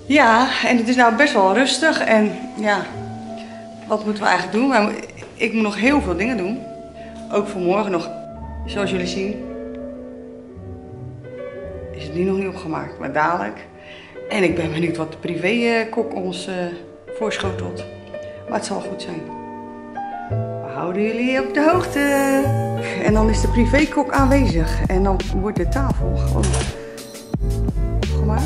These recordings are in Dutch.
Ja, en het is nou best wel rustig en ja, wat moeten we eigenlijk doen? Ik moet nog heel veel dingen doen. Ook voor morgen nog, zoals jullie zien, is het nu nog niet opgemaakt, maar dadelijk. En ik ben benieuwd wat de privékok ons voorschotelt. Maar het zal goed zijn. We houden jullie op de hoogte. En dan is de privékok aanwezig. En dan wordt de tafel gewoon opgemaakt.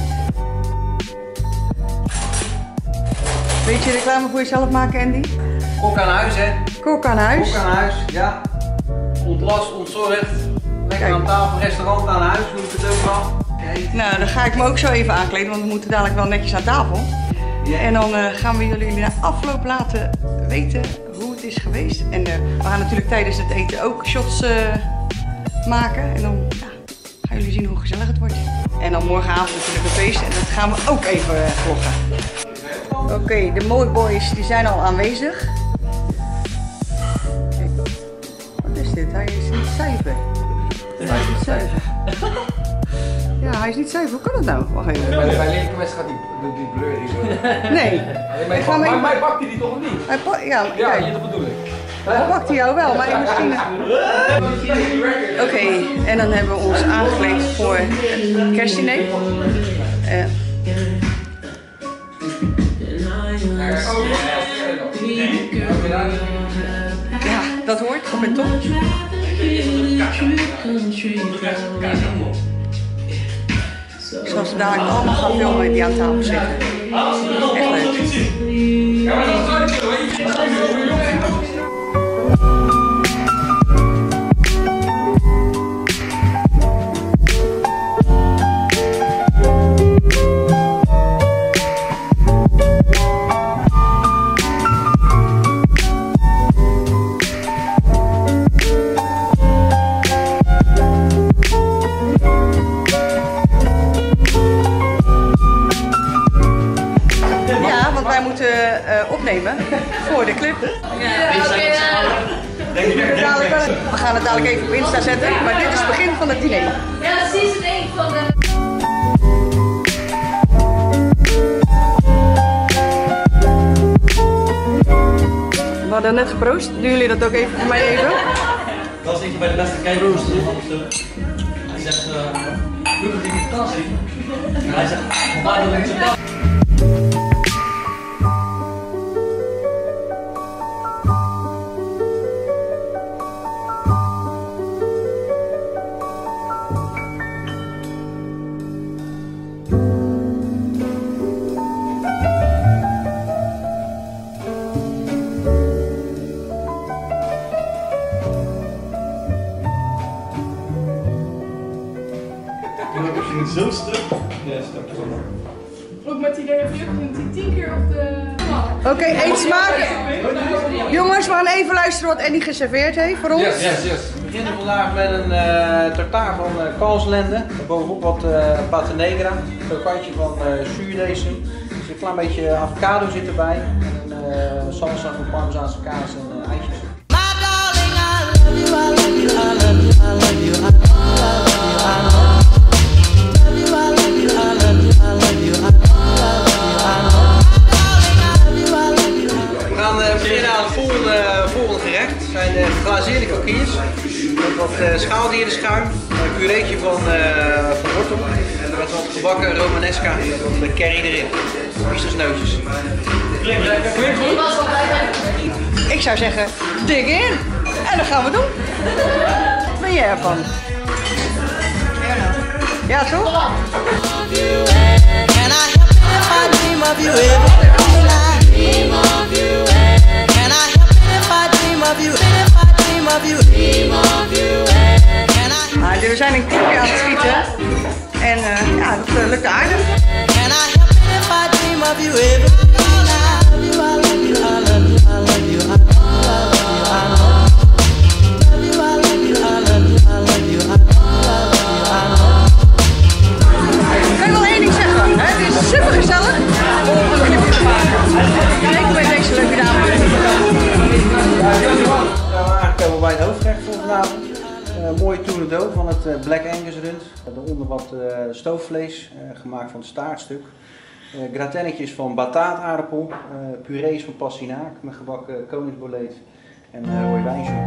Weet je reclame voor jezelf maken, Andy? Kok aan huis, hè? Kok aan huis. Kok aan huis, ja. Ontlast, ontzorgd. Lekker aan tafel, restaurant aan huis, noem ik het ook wel. Nou, dan ga ik me ook zo even aankleden, want we moeten dadelijk wel netjes aan tafel. Ja. En dan gaan we jullie na afloop laten weten hoe het is geweest. En we gaan natuurlijk tijdens het eten ook shots maken. En dan gaan jullie zien hoe gezellig het wordt. En dan morgenavond natuurlijk een feest en dat gaan we ook even vloggen. Oké, de Mooi Boys die zijn al aanwezig. Kijk, wat is dit? Hij is niet zuiver. Hij is niet zuiver. Ja, hij is niet zuiver. Hoe kan dat nou? Wacht even. Bij lelijke mensen gaat die blur niet. Nee. Maar mij pakt hij die toch niet? Ja, kijk. Dat bedoel ik. Hij pakt hij jou wel, maar misschien... Oké, en dan hebben we ons aangekleed voor het kerstdiner. Ja, dat hoort met Tom. Zoals we dadelijk allemaal gaan filmen die aan tafel zitten. Echt leuk. Opnemen voor de clip. We gaan het dadelijk even op Insta zetten, maar dit is het begin van het diner. Ja, season 1 van de... We hadden net geproost. Doen jullie dat ook even voor mij even? Dat was eentje bij de beste kijkrooster. Hij zegt, gelukkig dat ik het kan zien. En hij zegt, waar dat ik het kan. Zo stuk. Ja, stuk. Ook met die idee van 10 keer op de... Oké, eet smaak. Jongens, we gaan even luisteren wat Andy geserveerd heeft voor ons. Yes. We beginnen vandaag met een tartaar van kalfslenden. Bovenop wat pata negra, een krokantje van zuurdesem. Er zit een klein beetje avocado zit erbij. En salsa van parmezaanse kaas en eitjes. We gaan beginnen aan het volgende gerecht. Het zijn geglazeerde coquilles met wat schaaldierenschuim, een pureetje van wortel en met wat gebakken romanesca en wat curry erin. Oestersneutjes. Klinkt goed? Ik zou zeggen, dig in. En dat gaan we doen. Wat ben jij ervan? Ja, toch? We zijn een klokje aan het schieten en ja, dat lukt aardig. Ik kan wel één ding zeggen, het is super gezellig om een clipje te maken. Zeker met deze leuke dame. We aangekomen bij het hoofdgerecht voor vanavond. Mooie tournedo van het Black Angus rund. Daaronder wat stoofvlees, gemaakt van het staartstuk. Gratennetjes van bataataardappel, purees van pastinaak met gebakken koningsboleet en rode wijnjus.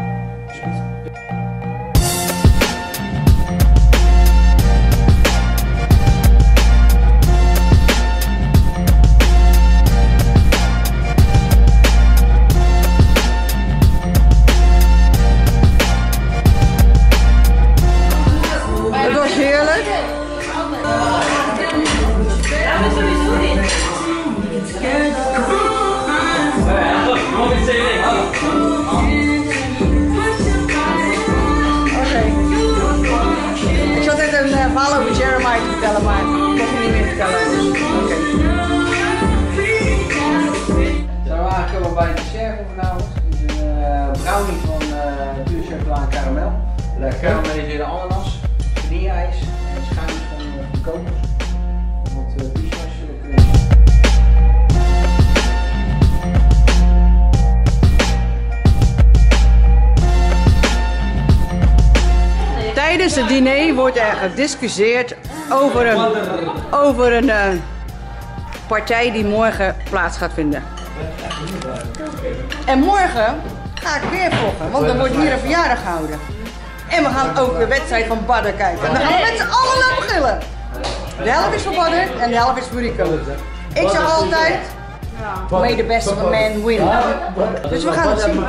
Het was heerlijk. Ik zat net een verhaal over Jeremiah te vertellen, maar ik kon het niet meer vertellen. Oké. Zijn we aangekomen bij het dessert voor vanavond. Het is een brownie van puur chocola en karamel. De karamelliseerde ananas, vanille-ijs en schuimpjes van kokos. Wat biesjes kunnen. Tijdens het diner wordt er gediscussieerd over een partij die morgen plaats gaat vinden. En morgen ga ik weer vloggen, want er wordt hier een verjaardag gehouden. En we gaan ook de wedstrijd van Badder kijken. En dan gaan we met z'n allen lopen gillen. De helft is voor Badder en de helft is voor Rico. Ik zeg altijd, may the best of a man win. Dus we gaan het zien.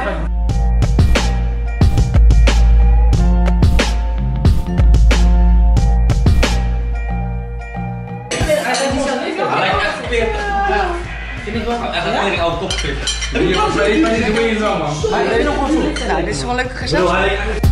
Vind ik wel. Hij gaat eigenlijk al top fit. Nou, dit is wel leuk gezellig.